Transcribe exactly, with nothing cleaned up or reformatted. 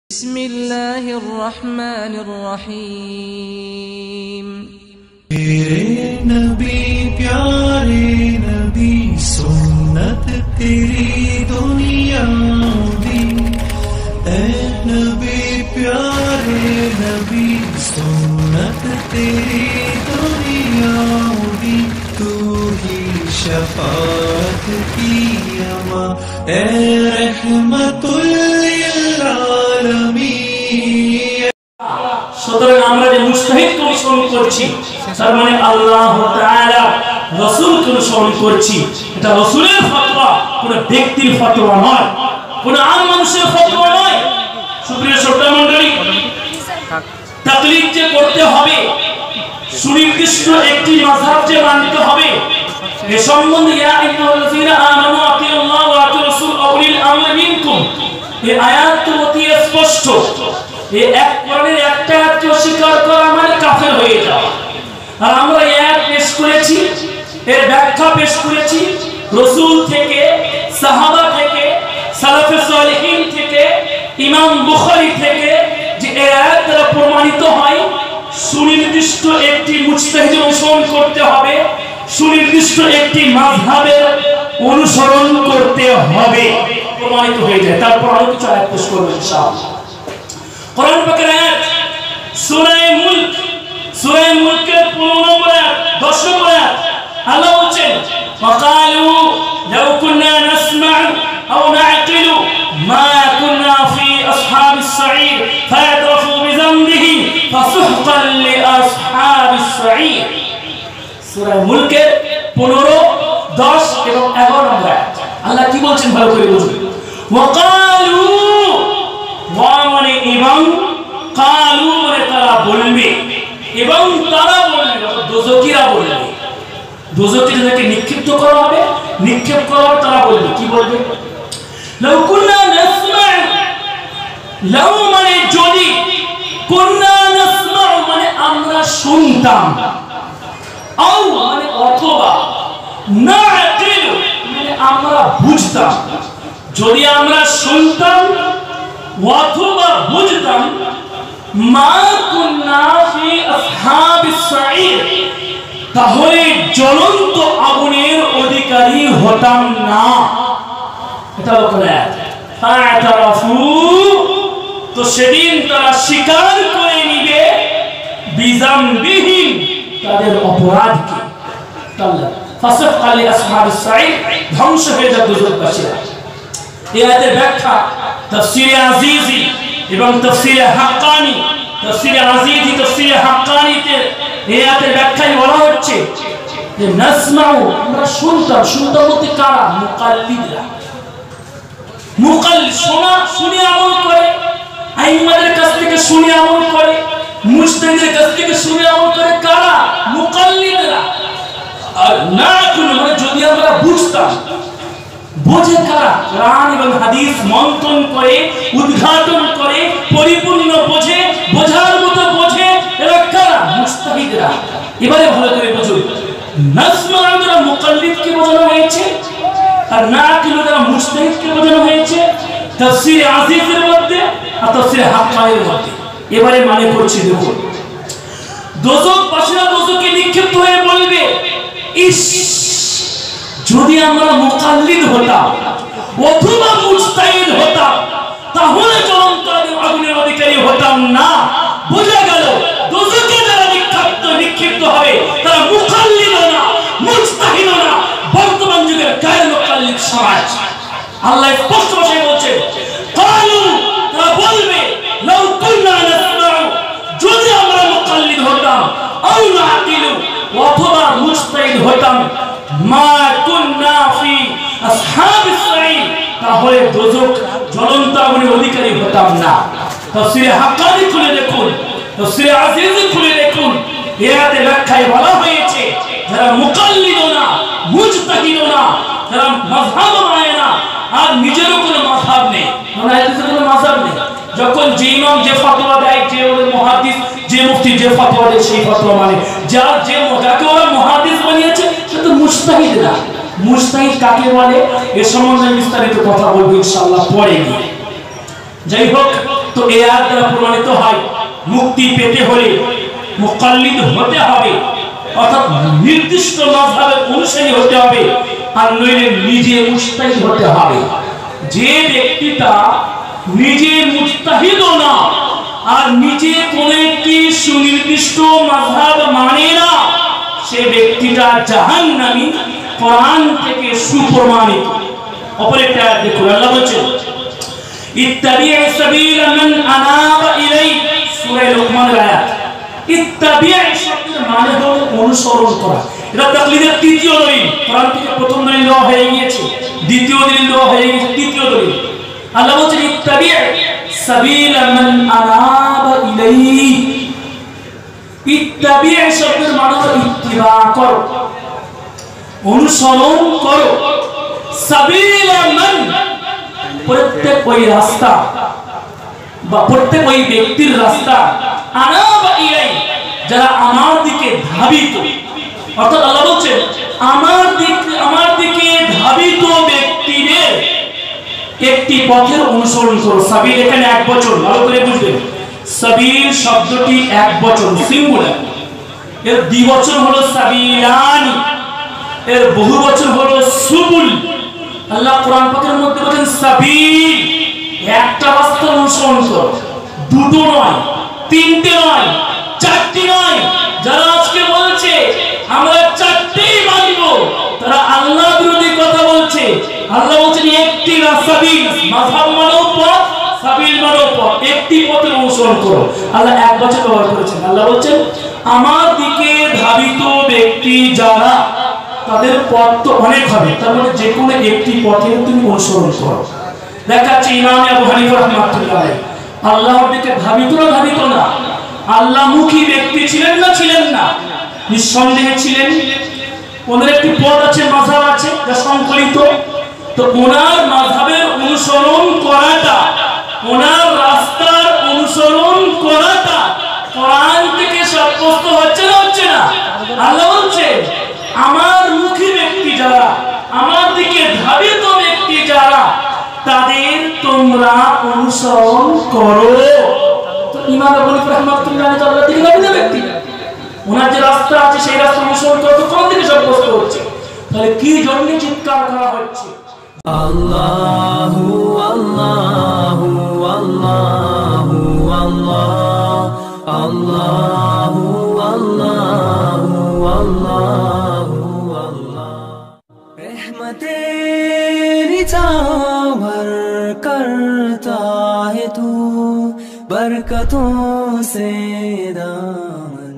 बिस्मिल्लाहिर रहमानिर रहीम। तेरे नबी प्यारे नबी सुन्नत तेरी दुनिया दी, ऐ नबी प्यारे नबी सुन्नत तेरी दुनिया दी, तू ही शफाअत की अमा ऐ रहमतुल लिल आलमीन। সুতরাং আমরা যে মুজতাহিদকে অনুসরণ করছি তার মানে আল্লাহ তাআলা রাসূলকে অনুসরণ করছি। এটা রাসূলের ফতোয়া, কোনো ব্যক্তির ফতোয়া নয়, কোনো আম মানুষের ফতোয়া নয়। সুপ্রিয় শ্রোতা মণ্ডলী, তাকলিদ যে করতে হবে, সুনির্দিষ্ট একটি মাযহাব যে মানতে হবে, এ সম্বন্ধে ইয়া আইয়ুহাল্লাযীনা আমানু আতিউল্লাহ ওয়া আতিউর রাসূল ওয়া উলিল আমরি মিনকুম, এই আয়াত অতি স্পষ্ট। এই এক কোরআনের একটা আয়াতকে অস্বীকার করা মানে কাফের হয়ে যাওয়া। আর আমরা এই আয়াত পেশ করেছি, এর ব্যাখ্যা পেশ করেছি রাসূল থেকে, সাহাবা থেকে, সালাফে সালেহিন থেকে, ইমাম বুখারী থেকে, যে এই আয়াত দ্বারা প্রমাণিত হয় সুনির্দিষ্ট একটি মুজতাহিদের অনুসরণ করতে হবে, সুনির্দিষ্ট একটি মাযহাবের অনুসরণ করতে হবে, প্রমাণিত হয়ে যায়। তারপর আরো কিছু আয়াত পেশ করব ইনশাআল্লাহ। কোরআন পাকের আয়াত সূরা মুলক, সূরা মুলকের পনেরো নম্বর আয়াত, দশ নম্বর আয়াত, আল্লাহ বলেন ওয়াকালু লাউ কুননা নাসমা'ু আও না'কিলু মা কুননা ফি আসহাবিস সাঈর ফায়াতরাফু বিযামবিহিম ফাসুহকান লিআসহাবিস সাঈর। সূরা মুলকের পনেরো, দশ এবং এগারো নম্বর আয়াত আল্লাহ কি বলছেন ভালো করে বুঝুন। ওয়াকালু ওয়া মানে এবং, কালু মানে তারা বলবে, এবং তারা বলবে, দোজখীরা বলবে, দোজখীদেরকে নিক্ষিপ্ত করা হবে, নিক্ষেপ করা হবে, তারা বলবে, কি বলবে? লাউ কুননা নাসমা'ু, লাউ মানে যদি, কুননা নাসমা'ু মানে আমরা শুনতাম, আও মানে অথবা, না'কিলু মানে আমরা বুঝতাম, যদি আমরা শুনতাম অথবা বুঝতাম, মা কুননা ফি আসহাবিস সাঈর তাহলে জ্বলন্ত আগুনের অধিকারী হতাম না। এটা বলে ফাতারাফু, তো সেদিন তারা স্বীকার করে নিবে, বিযামবিহিম তাদের অপরাধকে, আল্লাহ ফাসফা লি আসহাবিস সাঈর ধ্বংস হয়ে যাবে দুজকবাসীরা। এই আয়াতের ব্যাখ্যা তাফসীরে আজিজি এবং তাফসীরে হাক্কানি, তাফসীরে আজিজি, তাফসীরে হাক্কানিতে এই আয়াতের ব্যাখ্যায় বলা হচ্ছে যে নাসমাউ আমরা শুনতাম, শুনতাম বলতে কারা? মুকাল্লিদরা। মুকাল্লিদ শোনা, শুনে আমল করে, আইম্মাদের কাছ থেকে শুনে আমল করে, মুজতাহিদের কাছ থেকে শুনে আমল করে, কারা? মুকাল্লিদরা। আর না কোন মানে যদি আমরা বুঝতাম, বোঝে কারা? কোরআন এবং হাদিস মন্থন করে, উদ্ঘাটন করে, পরিপূর্ণ বোঝে, বোঝার মতো বোঝে, এরা কারা? মুজতাহিদরা। এবারে ভালো করে বুঝুন, নাসমা'ু দ্বারা মুকাল্লিদকে বোঝানো হয়েছে, আর নাকিলু দ্বারা মুজতাহিদকে বোঝানো হয়েছে তাফসীরে আজিজের মধ্যে আর তাফসীরে হাক্কানির মধ্যে। এবারে মানে করছি, দেখুন, দোজখবাসীরা দোজখে নিক্ষিপ্ত হয়ে বলবে, ইস যদি আমরা মুকাল্লিদ হতাম অথবা মুজতাহিদ হতাম তাহলে জ্বলন্ত আগুনের অধিকারী হতাম না। বোঝা গেল দোজখে যারা নিক্ষিপ্ত নিক্ষিপ্ত হবে তারা মুকাল্লিদ না, মুজতাহিদ না, বর্তমান যুগের গায়ের মুকাল্লিদ সমাজ। আল্লাহ স্পষ্ট ভাষায় বলছেন, কালু তারা বলবে, লাউ কুননা নাসমা'ু যদি আমরা মুকাল্লিদ হতাম, আও না'কিলু অথবা মুজতাহিদ হতাম, মা কুননা ফি আসহাবিস সাঈর তাহলে দোজখ জ্বলন্ত আগুনের অধিকারী হতাম না। তাফসীরে হাক্কানি খুলে দেখুন, তাফসীরে আজিজ খুলে দেখুন, এই আয়াতের ব্যাখ্যায় বলা হয়েছে যারা মুকাল্লিদ না, মুজতাহিদ না, যারা মাযহাব মানে না, আর নিজেরও কোনো মাযহাব নেই, মানে হাদিসের কোনো মাযহাব নেই, যখন যে ইমাম যে ফতোয়া দেয়, যে ওদের মুহাদ্দিস, যে মুফতি যে ফতোয়া দেয় সেই ফতোয়া মানে, যার যে যাকে ওরা মুহাদ্দিস বানিয়েছে সে তো মুজতাহিদ না। মুজতাহিদ কাকে বলে এ সম্বন্ধে বিস্তারিত কথা বলবো ইনশাআল্লাহ পরে গিয়ে। যাই হোক, তো এই আয়াত দ্বারা প্রমাণিত হয় মুক্তি পেতে হলে মুকাল্লিদ হতে হবে, অর্থাৎ নির্দিষ্ট মাযহাবের অনুসারী হতে হবে, আর নইলে নিজে মুজতাহিদ হতে হবে। যে ব্যক্তিটা নিজে মুজতাহিদ না আর নিজে কোন একটি সুনির্দিষ্ট মাযহাব মানে না, সে ব্যক্তিটা জাহান্নামী, কোরআন থেকে সুপ্রমাণিত। অপর একটা আয়াত দেখুন, আল্লাহ বলেছেন ইত্তাবি'ু সাবিলা মান আনাবা ইলাই, সূরা লুকমানের আয়াত। ইত্তাবি'ু শব্দের মানে হলো অনুসরণ করা। এটা তাকলিদের তৃতীয় দলিল। কোরআন থেকে প্রথম দলিল দেওয়া হয়ে গিয়েছে, দ্বিতীয় দলিল দেওয়া হয়ে গেছে, তৃতীয় দলিল। আল্লাহ বলেছেন ইত্তাবি'ু সাবিলা মান আনাবা ইলাই। ইত্তাবি'ু শব্দের মানে হলো ইত্তিবা করো, অনুসরণ করো। সাবিলা মান, প্রত্যেক ওই রাস্তা বা প্রত্যেক ওই ব্যক্তির রাস্তা, আনাবা ইলাই, যারা আমার দিকে ধাবিত। অর্থাৎ আল্লাহ বলছেন আমার দিকে আমার দিকে ধাবিত ব্যক্তিদের একটি পথের অনুসরণ করো। সাবিল এখানে এক বচন, ভালো করে বুঝবেন। সাবিল শব্দটি এক বচন, সিঙ্গুলার। এর দ্বিবচন হলো সাবিলানি, এর বহু বচন হলো সুবুল। আল্লাহ কোরআন পাকের মধ্যে বলেন সাবিল, একটা রাস্তা অনুসরণ করো, দুটো নয়, তিনটে নয়, চারটি নয়। যারা আজকে বলছে আমরা চারটেই মানব, তারা আল্লাহ বিরোধী কথা বলছে। আল্লাহ বলছেন একটি সাবিল, মাযহাব মানো পথ, সাবিল মানো পথ, একটি পথের অনুসরণ করো। আল্লাহ এক বছর ব্যবহার করেছেন। আল্লাহ বলছেন আমার দিকে ধাবিত ব্যক্তি যারা, তাদের পথ তো অনেক হবে, তার মানে যে কোনো একটি পথের তুমি অনুসরণ করো। দেখাচ্ছে ইমাম আবু হানিফা রাহমাতুল্লাহ আলাইহি আল্লাহর দিকে ধাবিত না ধাবিত না, আল্লাহমুখী ব্যক্তি ছিলেন না ছিলেন না? নিঃসন্দেহে ছিলেন। ওনার একটি পথ আছে, মাযহাব আছে, যা সংকলিত। তো ওনার মাযহাবের অনুসরণ করাটা, ওনার রাস্তার অনুসরণ করাটা কোরআন থেকে সাব্যস্ত হচ্ছে না হচ্ছে না? আল্লাহ বলছে আমার মুখী ব্যক্তি যারা, আমার দিকে ধাবিত ব্যক্তি যারা, তাদের তোমরা অনুসরণ করো। তো ইমাম আবু হানিফা রাহমাতুল্লাহ আলাইহি আল্লাহর দিকে ধাবিত ব্যক্তি, ওনার যে রাস্তা আছে সেই রাস্তা অনুসরণ করো, তো কোন দিকে সাব্যস্ত হচ্ছে? তাহলে কি জন্য চিৎকার করা হচ্ছে? আল্লাহু আল্লাহু আল্লাহু আল্লাহ, আল্লাহু আল্লাহু আল্লাহু আল্লাহ। रहमते निछावर करता है तू, बरकतों से दामन